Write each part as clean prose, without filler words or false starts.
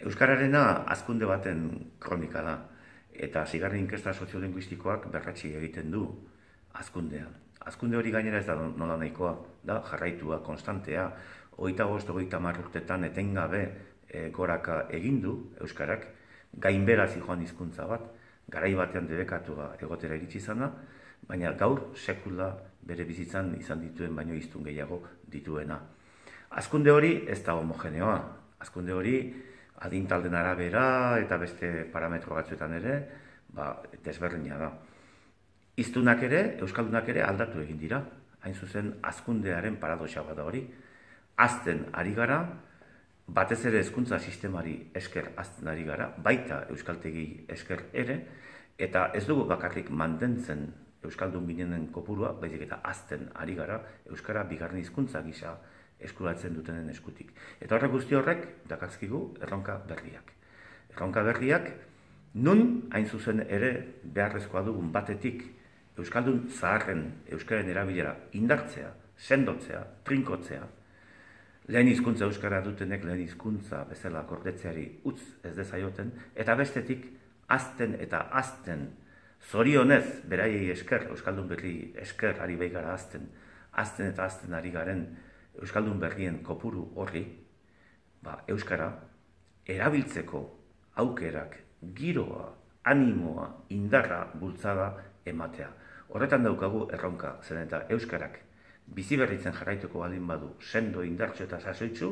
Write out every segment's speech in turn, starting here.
Euskararena hazkunde baten kronika da, eta zigarren inkesta soziolinguistikoak berratsi egiten du hazkundea. Hazkunde hori gainera ez da nola nahikoa, da jarraitua, konstantea, 25-30 urtetan etengabe goraka egin du Euskarak, gainbera zijoan hizkuntza bat, garai batean debekatua egotera iritsi izana, baina gaur sekula bere bizitzan izan dituen baino hiztun gehiago dituena. Hazkunde hori ez da homogeneoa, hazkunde hori adintalden arabera eta beste parametro batzuetan ere, desberdina da. Hiztunak ere, euskaldunak ere aldatu egin dira, hain zuzen hazkundearen paradoxa bat da hori. Hazten ari gara, batez ere hezkuntza sistemari esker hazten ari gara, baita euskaltegi esker ere, eta ez dugu bakarrik mantentzen euskaldun ginenen kopurua, baizik eta hazten ari gara, euskara bigarren hizkuntza gisa eskuratzen dutenen eskutik. Eta horrek guzti horrek dakarzkigu erronka berriak. Erronka berriak, nun hain zuzen ere beharrezkoa dugun batetik euskaldun zaharren euskaren erabilera indartzea, sendotzea, trinkotzea, lehen hizkuntza euskara dutenek lehen hizkuntza bezala gordetzeari utz ez dezaioten, eta bestetik hazten eta hazten, zorionez beraiei esker, euskaldun berri esker ari baigara hazten eta hazten ari garen euskaldun berrien kopuru horri, euskara erabiltzeko aukerak, giroa, animoa, indarra, bultzada ematea. Horretan daukagu erronka, zen eta euskarak bizi berritzen jarraituko baldin badu sendo, indartxo eta sasoitzu,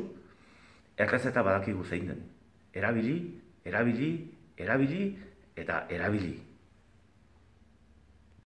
errezeta badakigu zein den. Erabili, erabili, erabili eta erabili.